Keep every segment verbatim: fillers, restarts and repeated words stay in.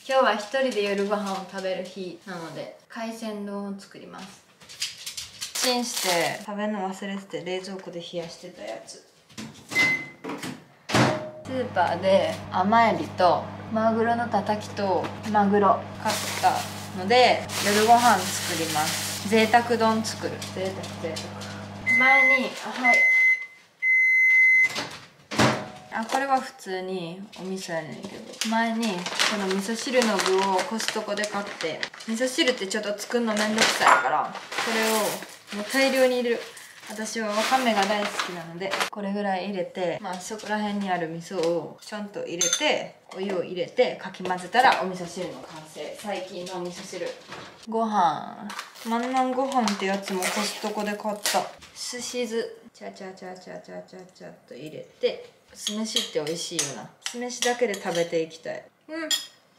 今日は一人で夜ご飯を食べる日なので海鮮丼を作ります。チンして食べるの忘れてて冷蔵庫で冷やしてたやつ。スーパーで甘エビとマグロのたたきとマグロ買ったので夜ご飯作ります。贅沢丼作る。贅沢贅沢。前にあはいあこれは普通にお味噌やねんけど、前にこの味噌汁の具をコストコで買って、味噌汁ってちょっと作るのめんどくさいからこれをもう大量に入れる。私はわかめが大好きなのでこれぐらい入れて、まあそこら辺にある味噌をちょんと入れてお湯を入れてかき混ぜたらお味噌汁の完成。最近のお味噌汁。ご飯万南ご飯ってやつもコストコで買った。すし酢チャチャチャチャチャチャチャっと入れて、酢飯って美味しいよな。酢飯だけで食べていきたい。うん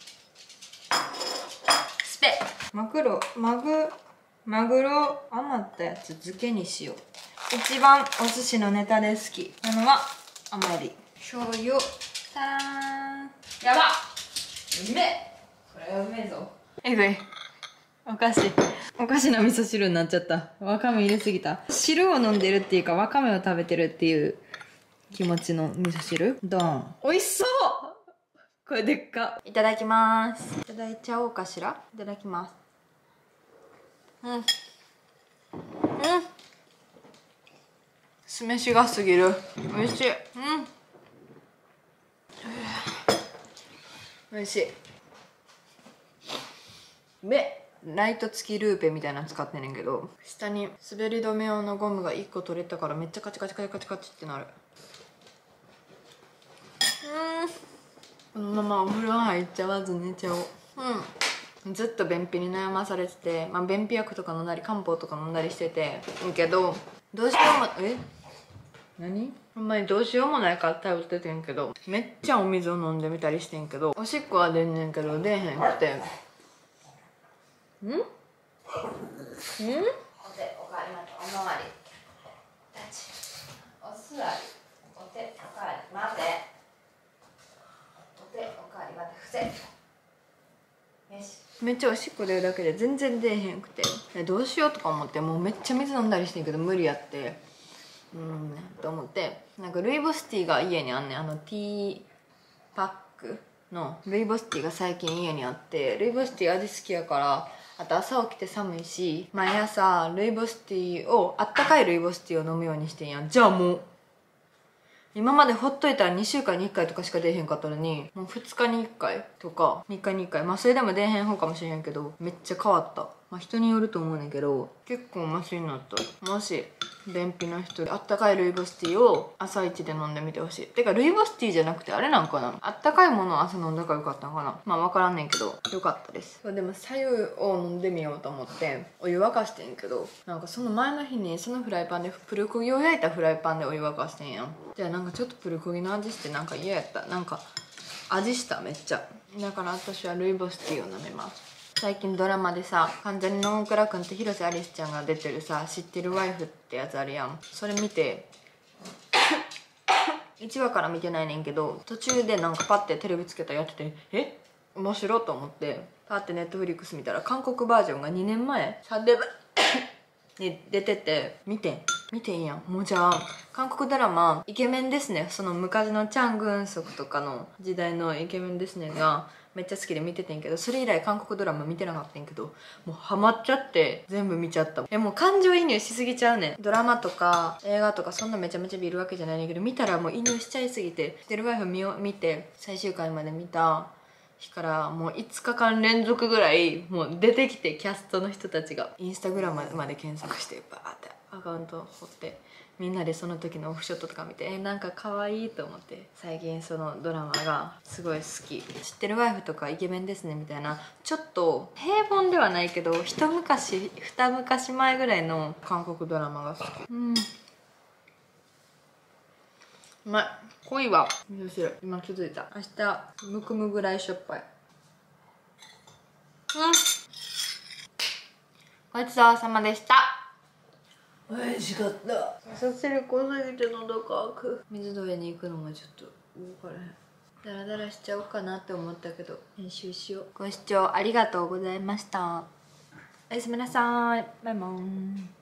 スペマグロマグマグロ余ったやつ漬けにしよう。一番お寿司のネタで好きなのは甘エビ。醤油タラーン。やばっうめえ。これはうめえぞ。えぐい。おかしいおかしな味噌汁になっちゃった。わかめ入れすぎた。汁を飲んでるっていうかわかめを食べてるっていう気持ちの味噌汁。ドーン。美味しそう。これでっか。いただきます。いただいちゃおうかしら。いただきます。うんうん酢飯がすぎる。美味しい。うん美味しい。めライト付きルーペみたいなの使ってんねんけど、下に滑り止め用のゴムがいっこ取れたからめっちゃカチカチカチカチカチってなる。うんこのままお風呂入っちゃわず寝ちゃおう。うんずっと便秘に悩まされてて、まあ、便秘薬とか飲んだり漢方とか飲んだりしててんけど、どうしようもえ何ほんまにどうしようもないから頼っててんけど、めっちゃお水を飲んでみたりしてんけど、おしっこは出んねんけど出えへんくて。んんお手おかわりまたおまわり立ちお座りお手おかわり待てお手おかわり待て伏せ。よし。めっちゃおしっこ出るだけで全然出えへんくて、どうしようとか思ってもうめっちゃ水飲んだりしてんけど無理やって、うんと思って、なんかルイボスティーが家にあんねん。あのティーパックのルイボスティーが最近家にあって、ルイボスティー味好きやから、あと朝起きて寒いし毎朝ルイボスティーをあったかいルイボスティーを飲むようにしてんやん。じゃあもう今までほっといたらにしゅうかんにいっかいとかしか出えへんかったのに、もうふつかにいっかいとかみっかにいっかい、まあそれでも出えへん方かもしれへんけどめっちゃ変わった。まあ人によると思うねんけど結構マシになった。もし便秘の人であったかいルイボスティーを朝一で飲んでみてほしい。てかルイボスティーじゃなくてあれなんかな、あったかいものを朝飲んだからよかったのかな。まあ分からんねんけどよかったです。でも白湯を飲んでみようと思ってお湯沸かしてんけど、なんかその前の日にそのフライパンでプルコギを焼いたフライパンでお湯沸かしてんやん。じゃあなんかちょっとプルコギの味してなんか嫌やった。なんか味しためっちゃ。だから私はルイボスティーを飲みます。最近ドラマでさ、関ジャニの大倉くんと広瀬アリスちゃんが出てるさ、知ってるワイフってやつあるやん。それ見ていちわから見てないねんけど、途中でなんかパッてテレビつけたらやってて、え面白いと思ってパッてネットフリックス見たら韓国バージョンがにねんまえサンデーに出てて見てん見てんやん。もうじゃあ韓国ドラマイケメンですね、その昔のチャン・グンソクとかの時代のイケメンですねがめっちゃ好きで見ててんけど、それ以来韓国ドラマ見てなかったんけど、もうハマっちゃって全部見ちゃった。えもう感情移入しすぎちゃうねん。ドラマとか映画とかそんなめちゃめちゃ見るわけじゃないねんけど、見たらもう移入しちゃいすぎて、してるワイフ見よ見て最終回まで見た日からもういつかかん連続ぐらいもう出てきて、キャストの人たちがインスタグラムまで検索してバーってアカウントを掘ってみんなでその時のオフショットとか見て、えなんか可愛いと思って、最近そのドラマがすごい好き。知ってるワイフとかイケメンですねみたいな、ちょっと平凡ではないけど一昔二昔前ぐらいの韓国ドラマが好き。うんうまい。濃いわ味噌汁。今気づいた。明日むくむぐらいしょっぱい。うんごちそうさまでした。美味しかった。味噌汁濃すぎて喉乾く。水どれに行くのがちょっと動かれへん。いダラダラしちゃおうかなって思ったけど編集しよう。ご視聴ありがとうございました。おやすみなさい。バイバイ。